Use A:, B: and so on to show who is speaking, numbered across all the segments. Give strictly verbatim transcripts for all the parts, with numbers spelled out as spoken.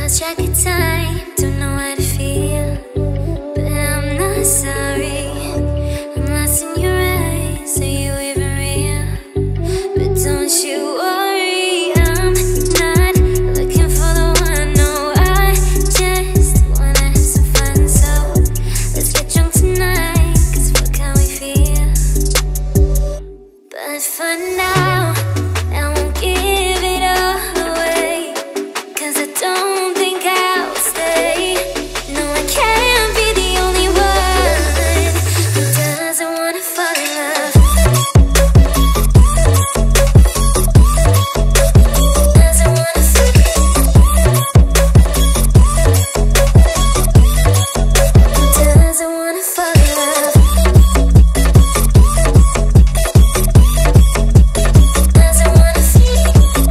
A: lost track of time, don't know how to feel, but I'm not sorry. I'm lost in your eyes, are you even real? But don't you worry, I'm not looking for the one. No, I just wanna have some fun. So let's get drunk tonight, cause fuck how we feel. But for now, I won't give it all away, cause I don't think I'll stay. No, I can't be the only one who doesn't wanna fall in love. Doesn't wanna fall in love. Doesn't wanna fall in love. Doesn't wanna feel.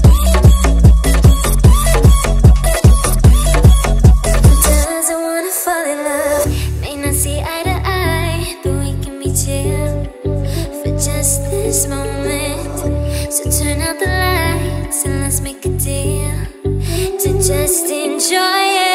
A: Doesn't wanna fall in love. May not see eye to eye, but we can be chill for just this moment. So turn out the lights and let's make a deal to just enjoy it.